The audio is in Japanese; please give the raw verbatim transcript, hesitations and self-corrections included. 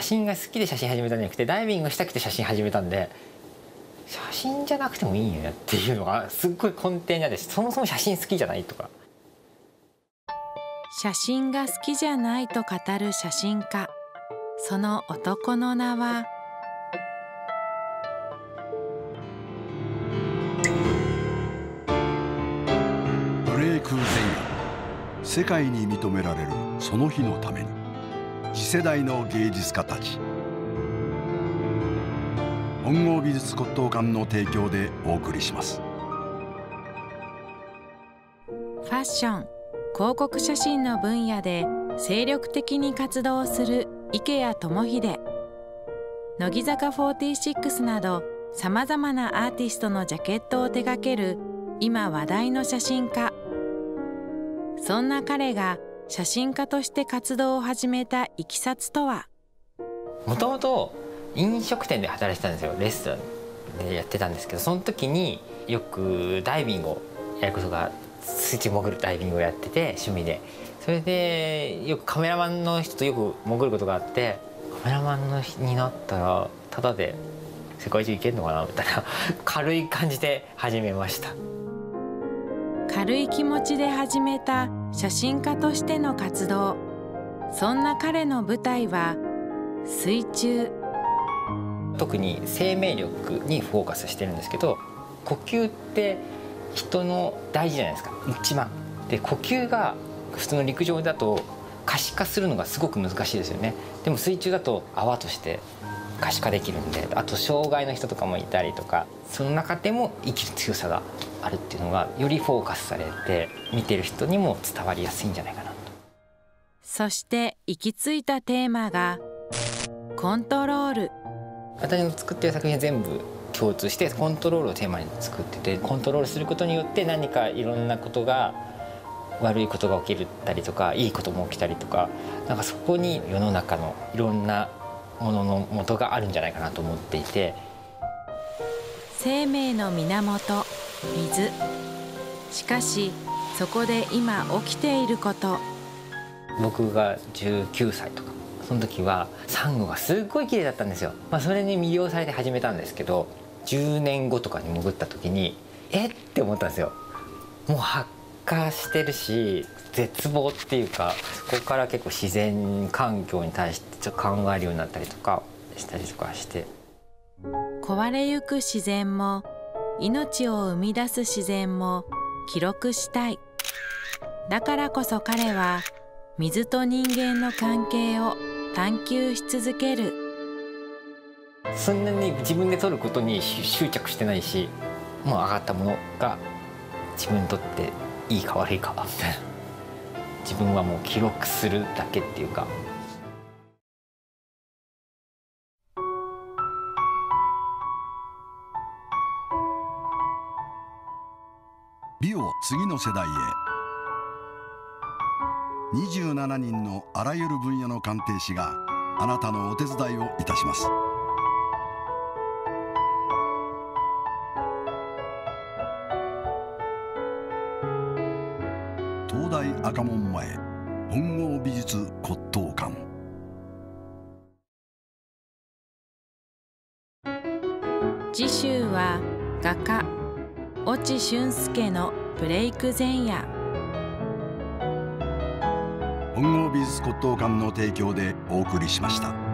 写真が好きで写真始めたんじゃなくて、ダイビングしたくて写真始めたんで、写真じゃなくてもいいんよねっていうのがすっごい根底にあるし、そもそも写真好きじゃないとか。 写真が好きじゃないと語る写真家。その男の名はブレイク前夜、世界に認められるその日のために、次世代の芸術家たち。本郷美術骨董館の提供でお送りします。 ファッション、広告写真の分野で精力的に活動する池谷智秀。乃木坂フォーティーシックスなどさまざまなアーティストのジャケットを手掛ける今話題の写真家。そんな彼が写真家として活動を始めたいきさつとは。 もともと飲食店で働いてたんですよ。レストランでやってたんですけど、その時によくダイビングをやることが、水中潜るダイビングをやってて、趣味で。それでよくカメラマンの人とよく潜ることがあって、カメラマンの人になったらタダで世界中行けるのかなみたいな軽い感じで始めました。 軽い気持ちで始めた写真家としての活動。そんな彼の舞台は水中。 特に生命力にフォーカスしてるんですけど、呼吸って人の大事じゃないですか、一番。で呼吸が普通の陸上だと可視化するのがすごく難しいですよね。でも水中だと泡として可視化できるんで、あと障害の人とかもいたりとか、その中でも生きる強さがあるっていうのがよりフォーカスされて、見てる人にも伝わりやすいんじゃないかなと。 そして行き着いたテーマがコントロール。 私の作ってる作品は全部共通してコントロールをテーマに作ってて、コントロールすることによって何かいろんなことが、悪いことが起きたりとかいいことも起きたりとか、なんかそこに世の中のいろんなものの元があるんじゃないかなと思っていて。 生命の源、水。しかしそこで今起きていること。 僕がじゅうきゅうさいとか、その時はサンゴがすっごい綺麗だったんですよ。まあ、それに魅了されて始めたんですけど、じゅうねんごとかに潜った時にえって思ったんですよ。もう発火してるし、絶望っていうか、そこから結構自然環境に対してちょっと考えるようになったりとかしたりとかして。 壊れゆく自然も命を生み出す自然も記録したい。だからこそ彼は水と人間の関係を探求し続ける。 そんなに自分で撮ることに執着してないし、もう上がったものが自分にとっていいか悪いかみたいな、自分はもう記録するだけっていうか。 美を次の世代へ。にじゅうななにんのあらゆる分野の鑑定士があなたのお手伝いをいたします。東大赤門前本郷美術骨董館。 次週は画家越智俊介のブレイク前夜。 本郷美術骨董館の提供でお送りしました。